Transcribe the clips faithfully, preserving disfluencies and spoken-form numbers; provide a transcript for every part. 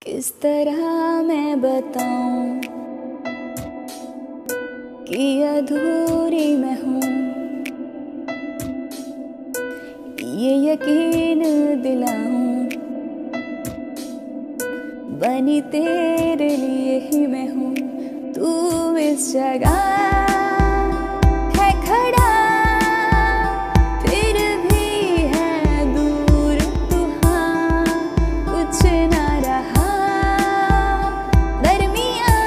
किस तरह मैं बताऊं कि अधूरी मैं हूँ, ये यकीन दिलाऊं बनी तेरे लिए ही मैं हूँ। तू इस जगह है खड़ा, फिर भी है दूर तू, हाँ कुछ ना रहा दरमियाँ,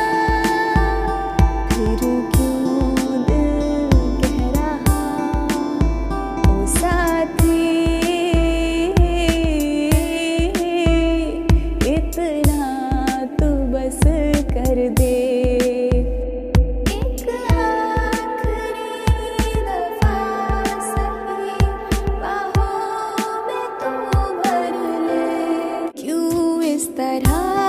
फिर क्यों दिल कह रहा ओ साथी इतना तू बस कर दे। इस तरह